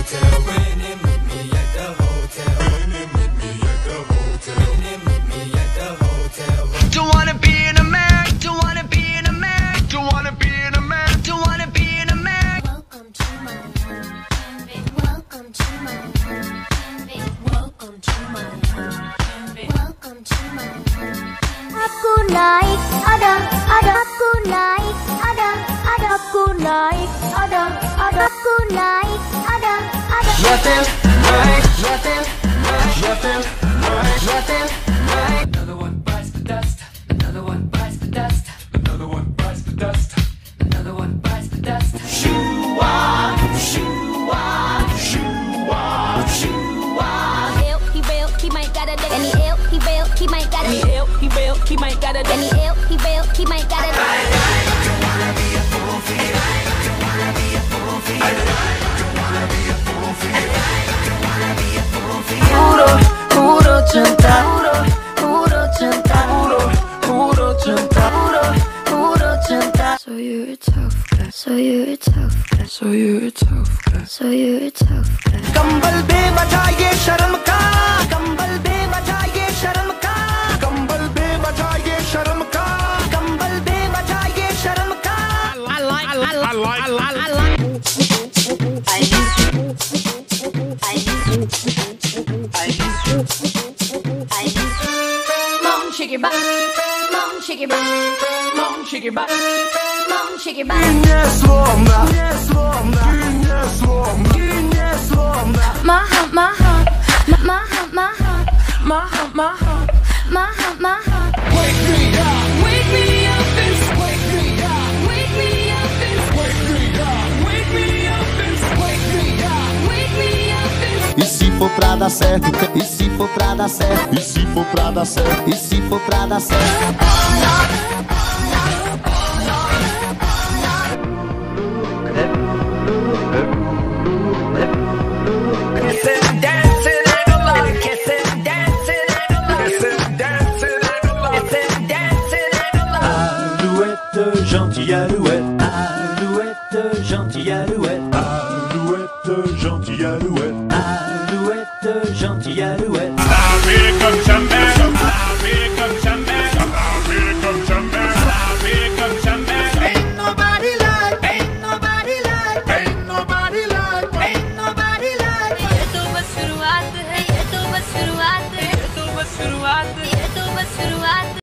hotel. When and meet me at the hotel. When and meet me at the hotel. When and meet me at the hotel. Don't wanna be in a man. Don't wanna be in a man. Don't wanna be in a man. Don't wanna be in a man. Welcome to my home. Welcome to my home. Welcome to my home. Welcome to my home. Aku naik, ada, aku naik, ada, aku naik, ada, aku naik, ada. Nothing, right, nothing, right, nothing, right, nothing, right. Another one bites the dust. Another one bites the dust. Another one bites the dust. Another one bites the dust. Shoo-wah, shoo-wah, shoo-wah, shoo-wah. Ill, he bail, he might got a and he ill, he bail, he might got a He ill, he bail, he might got a and he ill, he bail, he might got a Puro chanta, puro chanta, puro chanta, puro chanta. So you're a tough guy. So you're a tough guy. So you're a tough guy. So you're a tough guy. कंबल बेवजह ये शर्म का, कंबल बेवजह ये शर्म का, कंबल बेवजह ये शर्म का, कंबल बेवजह ये शर्म का. I like. Mom, shake your butt. Mom, shake your butt. Mom, shake your butt. Mom, shake your butt. Nie słomna, nie słomna, nie słomna, nie słomna. My hump, my hump, my hump, my hump, My hump, my hump. my hump, my hump. Wake me up, Wake me up and wake me up, wake me up and wake me up, wake me up, wake me up. wake me up and E se for pra dar certo, e se for pra dar certo, e se for pra dar certo, e se for pra dar certo. Kissing, dancing, kissing, dancing, kissing, dancing, kissing, dancing. Alouette, gentille alouette. Alouette, gentille alouette. Alouette, gentille alouette. Alouette, gentille alouette. Here comes jamais, here comes jamais, here comes jamais, here comes jamais. Ain't nobody like, ain't nobody like, ain't nobody like, ain't nobody like. ये तो बस शुरुआत है, ये तो बस शुरुआत है, ये तो बस शुरुआत है. ये तो बस शुरुआत है.